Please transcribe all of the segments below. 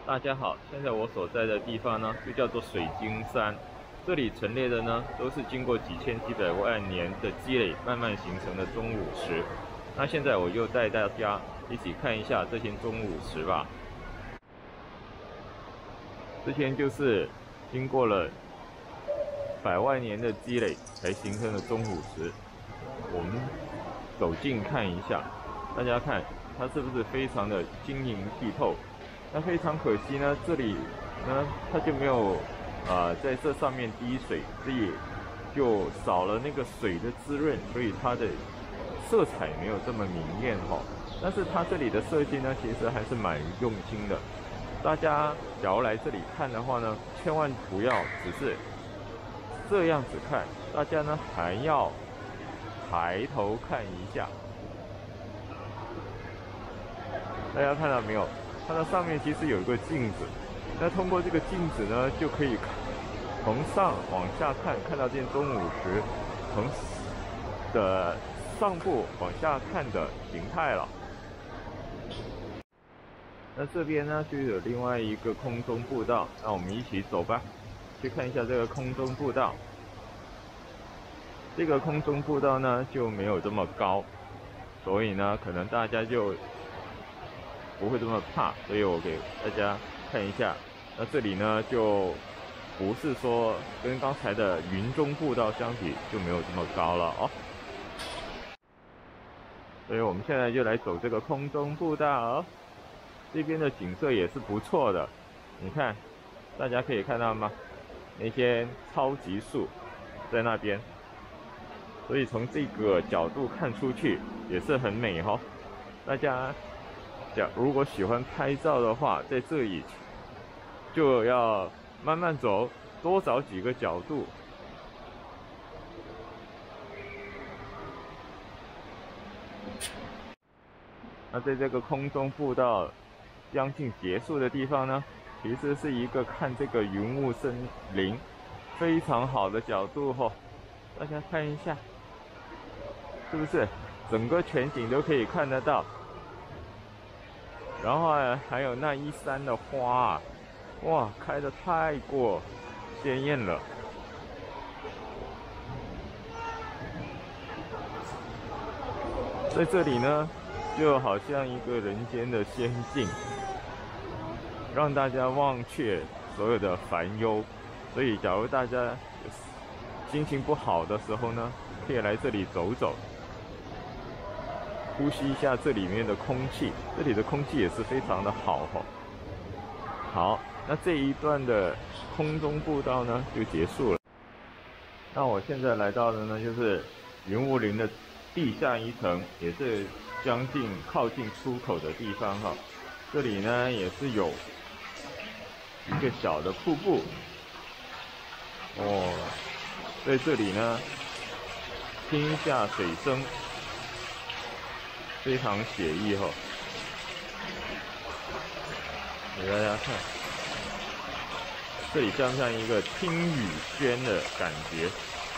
大家好，现在我所在的地方呢，就叫做水晶山。这里陈列的呢，都是经过几千几百万年的积累，慢慢形成的钟乳石。那现在我就带大家一起看一下这些钟乳石吧。这些就是经过了百万年的积累才形成的钟乳石。我们走近看一下，大家看它是不是非常的晶莹剔透？那非常可惜呢，这里呢它就没有在这上面滴水，所以就少了那个水的滋润，所以它的色彩没有这么明艳哈。但是它这里的设计呢，其实还是蛮用心的。大家假如来这里看的话呢，千万不要只是这样子看，大家呢还要抬头看一下。大家看到没有？它的上面其实有一个镜子，那通过这个镜子呢，就可以从上往下看，看到这些钟乳石从的上部往下看的形态了。那这边呢就有另外一个空中步道，那我们一起走吧，去看一下这个空中步道。这个空中步道呢就没有这么高，所以呢可能大家就不会这么怕，所以我给大家看一下。那这里呢就不是说跟刚才的云中步道相比就没有这么高了哦。所以我们现在就来走这个空中步道哦。这边的景色也是不错的，你看，大家可以看到吗？那些超级树在那边，所以从这个角度看出去也是很美哦。大家如果喜欢拍照的话，在这里就要慢慢走，多找几个角度。那在这个空中步道将近结束的地方呢，其实是一个看这个云雾森林非常好的角度哦。大家看一下，是不是整个全景都可以看得到？然后还有那一山的花哇，开得太过鲜艳了。在这里呢，就好像一个人间的仙境，让大家忘却所有的烦忧。所以假如大家心情不好的时候呢，可以来这里走走，呼吸一下这里面的空气，这里的空气也是非常的好哦。好，那这一段的空中步道呢就结束了。那我现在来到的呢就是云雾林的地下一层，也是靠近出口的地方哈。这里呢也是有一个小的瀑布哦，在这里呢听一下水声，非常写意哈。给大家看，这里像不像一个听雨轩的感觉？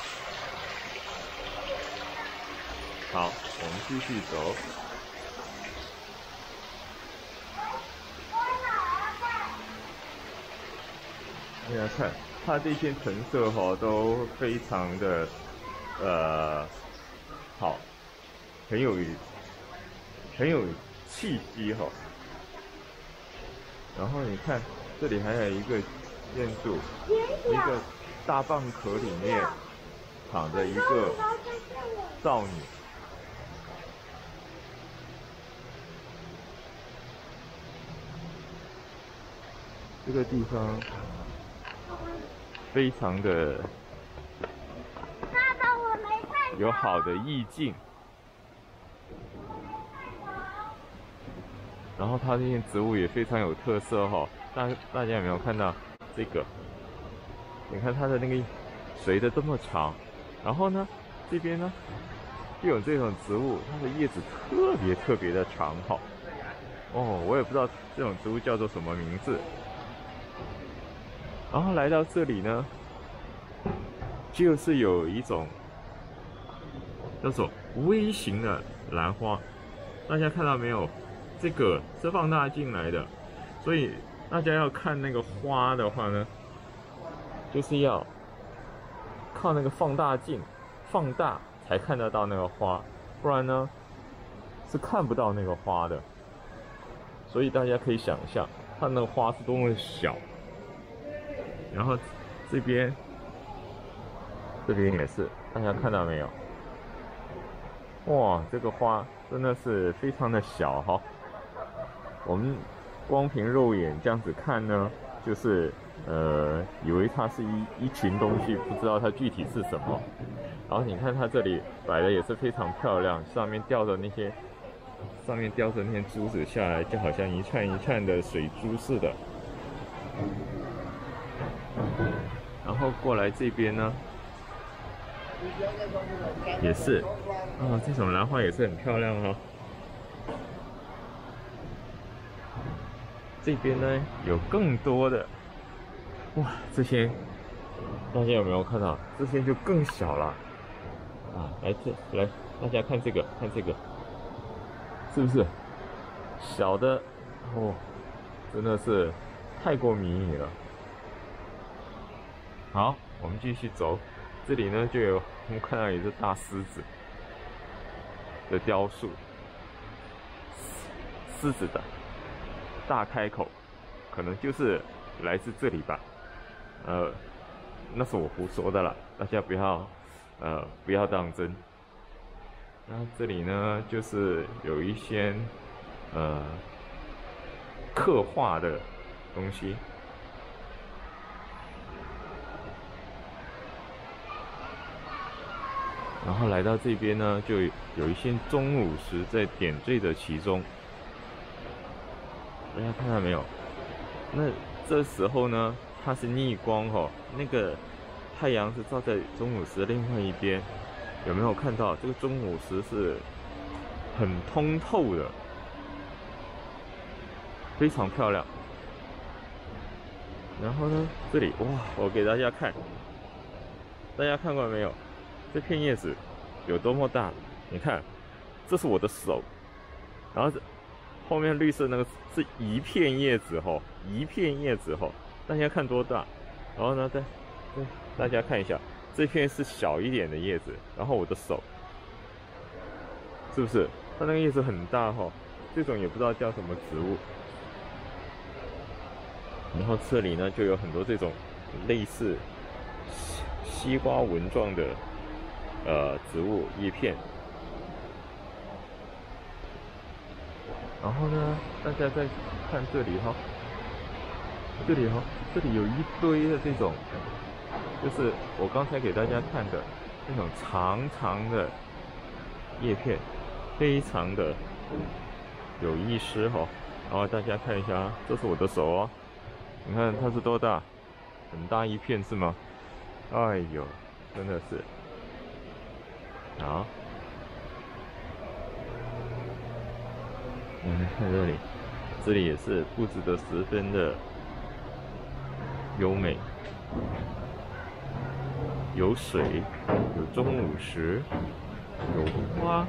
好，我们继续走。大家看，它这些成色都非常的好，很有气息哈。然后你看，这里还有一个建筑，一个大蚌壳里面躺着一个少女。这个地方非常的有好的意境，然后它这些植物也非常有特色哈。大家有没有看到这个？你看它的那个垂的这么长，然后呢，这边呢就有这种植物，它的叶子特别的长哈。哦，我也不知道这种植物叫做什么名字。然后来到这里呢，就是有一种叫做微型的兰花，大家看到没有？这个是放大镜来的，所以大家要看那个花的话呢，就是要靠那个放大镜放大才看得到那个花，不然呢是看不到那个花的。所以大家可以想象，它那个花是多么小。然后这边也是，大家看到没有？哇，这个花真的是非常的小哈。我们光凭肉眼这样子看呢，就是以为它是一群东西，不知道它具体是什么。然后你看它这里摆的也是非常漂亮，上面吊着那些珠子下来，就好像一串一串的水珠似的。然后过来这边呢，也是这种兰花也是很漂亮哦。这边呢有更多的，哇，这些大家有没有看到？这些就更小了来，大家看这个，是不是小的哦？真的是太过迷你了。好，我们继续走。这里呢就有我们看到一只大狮子的雕塑，狮子的大开口，可能就是来自这里吧。那是我胡说的了，大家不要当真。那这里呢，就是有一些刻画的东西。然后来到这边呢，就有一些钟乳石在点缀着其中。大家看到没有？那这时候呢，它是逆光哦，那个太阳是照在钟乳石的另外一边。有没有看到这个钟乳石是很通透的，非常漂亮。然后呢，这里哇，我给大家看，大家看过没有？这片叶子有多么大？你看，这是我的手，然后后面绿色那个是一片叶子吼，大家看多大？然后呢，大家看一下，这片是小一点的叶子，然后我的手，是不是？它那个叶子很大吼，这种也不知道叫什么植物。然后这里呢就有很多这种类似西瓜纹状的植物叶片。然后呢，大家再看这里哈，这里有一堆的这种，就是我刚才给大家看的那种长长的叶片，非常的有意思哈。然后大家看一下啊，这是我的手哦，你看它是多大，很大一片是吗？哎呦，真的是好。看这里也是布置得十分的优美，有水，有钟乳石，有花。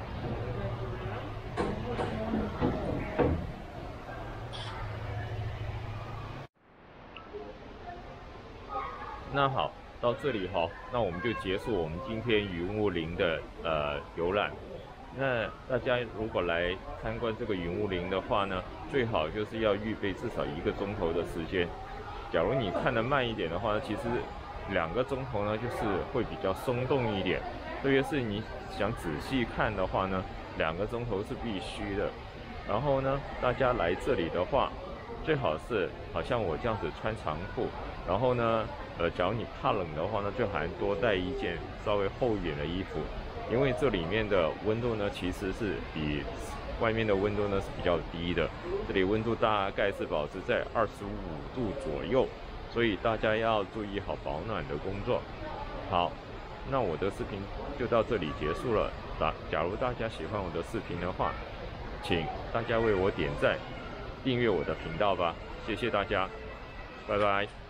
那好，到这里哈，那我们就结束我们今天云雾林的游览。那大家如果来参观这个云雾林的话呢，最好就是要预备至少1个钟头的时间。假如你看得慢一点的话，其实2个钟头呢就是会比较松动一点。特别是你想仔细看的话呢，2个钟头是必须的。然后呢，大家来这里的话，最好是好像我这样子穿长裤。然后呢，假如你怕冷的话呢，最好还多带一件稍微厚一点的衣服。因为这里面的温度呢，其实是比外面的温度呢是比较低的，这里温度大概是保持在25度左右，所以大家要注意好保暖的工作。好，那我的视频就到这里结束了。假如大家喜欢我的视频的话，请大家为我点赞、订阅我的频道吧，谢谢大家，拜拜。